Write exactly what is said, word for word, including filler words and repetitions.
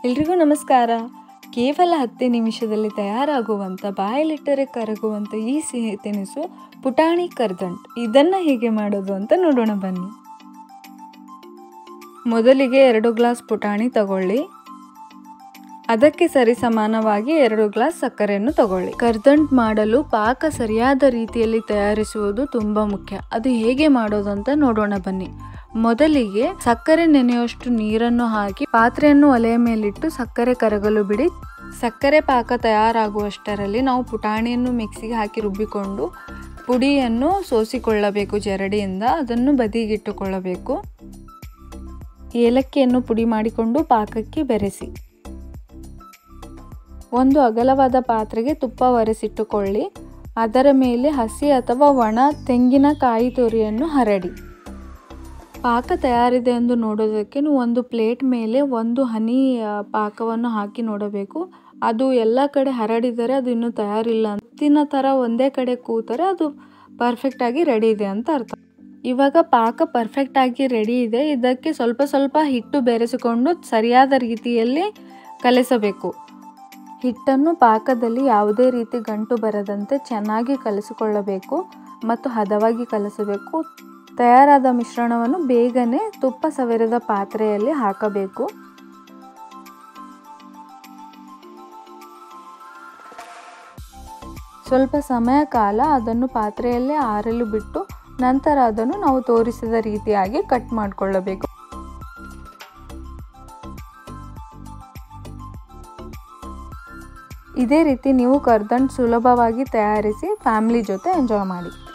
ಎಲ್ರಿಗೂ ನಮಸ್ಕಾರ. ಕೇವಲ ಹತ್ತು ನಿಮಿಷದಲ್ಲಿ ತಯಾರಾಗುವಂಥ ಬಾಯಲ್ಲಿಟ್ಟರೆ ಕರಗುವಂಥ ಈ ಸಿಹಿ ತಿನಿಸು ಪುಟಾಣಿ ಕರ್ದಂಟು. ಇದನ್ನು ಹೇಗೆ ಮಾಡೋದು ಅಂತ ನೋಡೋಣ ಬನ್ನಿ. ಮೊದಲಿಗೆ ಎರಡು ಗ್ಲಾಸ್ ಪುಟಾಣಿ ತಗೊಳ್ಳಿ. ಅದಕ್ಕೆ ಸರಿಸಮಾನವಾಗಿ ಎರಡು ಗ್ಲಾಸ್ ಸಕ್ಕರೆಯನ್ನು ತಗೊಳ್ಳಿ. ಕರ್ದಂಟು ಮಾಡಲು ಪಾಕ ಸರಿಯಾದ ರೀತಿಯಲ್ಲಿ ತಯಾರಿಸುವುದು ತುಂಬ ಮುಖ್ಯ. ಅದು ಹೇಗೆ ಮಾಡೋದು ಅಂತ ನೋಡೋಣ ಬನ್ನಿ. ಮೊದಲಿಗೆ ಸಕ್ಕರೆ ನೆನೆಯುವಷ್ಟು ನೀರನ್ನು ಹಾಕಿ ಪಾತ್ರೆಯನ್ನು ಒಲೆಯ ಮೇಲಿಟ್ಟು ಸಕ್ಕರೆ ಕರಗಲು ಬಿಡಿ. ಸಕ್ಕರೆ ಪಾಕ ತಯಾರಾಗುವಷ್ಟರಲ್ಲಿ ನಾವು ಪುಟಾಣಿಯನ್ನು ಮಿಕ್ಸಿಗೆ ಹಾಕಿ ರುಬ್ಬಿಕೊಂಡು ಪುಡಿಯನ್ನು ಸೋಸಿಕೊಳ್ಳಬೇಕು ಜರಡಿಯಿಂದ. ಅದನ್ನು ಬದಿಗಿಟ್ಟುಕೊಳ್ಳಬೇಕು. ಏಲಕ್ಕಿಯನ್ನು ಪುಡಿ ಮಾಡಿಕೊಂಡು ಪಾಕಕ್ಕೆ ಬೆರೆಸಿ. ಒಂದು ಅಗಲವಾದ ಪಾತ್ರೆಗೆ ತುಪ್ಪ ಒರೆಸಿಟ್ಟುಕೊಳ್ಳಿ. ಅದರ ಮೇಲೆ ಹಸಿ ಅಥವಾ ಒಣ ತೆಂಗಿನಕಾಯಿ ತುರಿಯನ್ನು ಹರಡಿ. ಪಾಕ ತಯಾರಿದೆ ಎಂದು ನೋಡೋದಕ್ಕೆ ನೀವು ಒಂದು ಪ್ಲೇಟ್ ಮೇಲೆ ಒಂದು ಹನಿ ಪಾಕವನ್ನು ಹಾಕಿ ನೋಡಬೇಕು. ಅದು ಎಲ್ಲ ಕಡೆ ಹರಡಿದರೆ ಅದು ಇನ್ನೂ ತಯಾರಿಲ್ಲ. ತಿನ್ನ ಥರ ಒಂದೇ ಕಡೆ ಕೂತರೆ ಅದು ಪರ್ಫೆಕ್ಟಾಗಿ ರೆಡಿ ಇದೆ ಅಂತ ಅರ್ಥ. ಇವಾಗ ಪಾಕ ಪರ್ಫೆಕ್ಟಾಗಿ ರೆಡಿ ಇದೆ. ಇದಕ್ಕೆ ಸ್ವಲ್ಪ ಸ್ವಲ್ಪ ಹಿಟ್ಟು ಬೆರೆಸಿಕೊಂಡು ಸರಿಯಾದ ರೀತಿಯಲ್ಲಿ ಕಲಿಸಬೇಕು. ಹಿಟ್ಟನ್ನು ಪಾಕದಲ್ಲಿ ಯಾವುದೇ ರೀತಿ ಗಂಟು ಬರದಂತೆ ಚೆನ್ನಾಗಿ ಕಲಿಸಿಕೊಳ್ಳಬೇಕು ಮತ್ತು ಹದವಾಗಿ ಕಲಿಸಬೇಕು. ತಯಾರಾದ ಮಿಶ್ರಣವನ್ನು ಬೇಗನೆ ತುಪ್ಪ ಸವರಿದ ಪಾತ್ರೆಯಲ್ಲಿ ಹಾಕಬೇಕು. ಸ್ವಲ್ಪ ಸಮಯ ಕಾಲ ಅದನ್ನು ಪಾತ್ರೆಯಲ್ಲೇ ಆರಲು ಬಿಟ್ಟು ನಂತರ ಅದನ್ನು ನಾವು ತೋರಿಸಿದ ರೀತಿಯಾಗಿ ಕಟ್ ಮಾಡಿಕೊಳ್ಳಬೇಕು. ಇದೇ ರೀತಿ ನೀವು ಕರ್ದಂಟು ಸುಲಭವಾಗಿ ತಯಾರಿಸಿ ಫ್ಯಾಮಿಲಿ ಜೊತೆ ಎಂಜಾಯ್ ಮಾಡಿ.